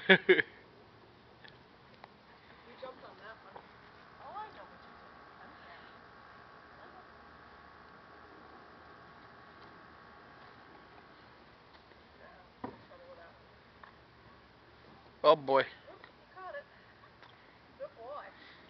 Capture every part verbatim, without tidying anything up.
You jumped on that one. Oh, I know what you did. Okay. Yeah, trouble with that one. Oh boy. Oop, you caught it. Good boy.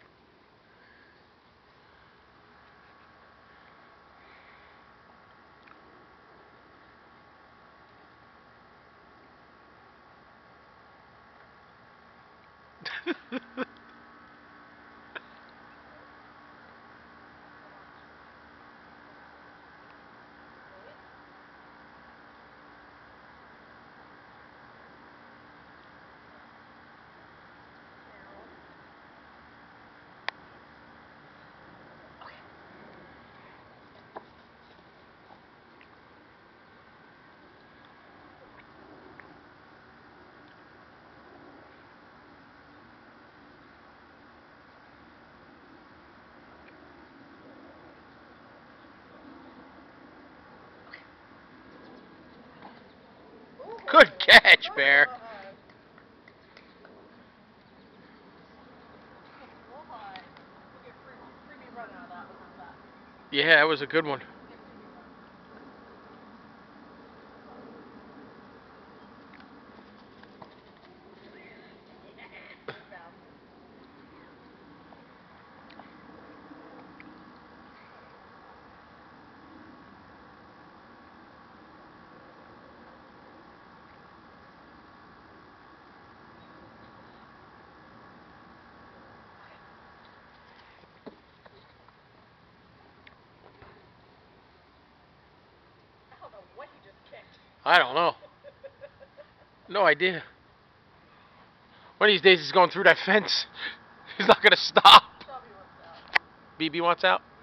Good catch, Bear. Good boy. We'll get free, freebie run out of that one. How's that? Yeah, that was a good one. We'll get freebie run. Yeah, rebound. I don't know what he just kicked. I don't know. No idea. One of these days he's going through that fence. He's not gonna stop. Probably wants out. B B wants out.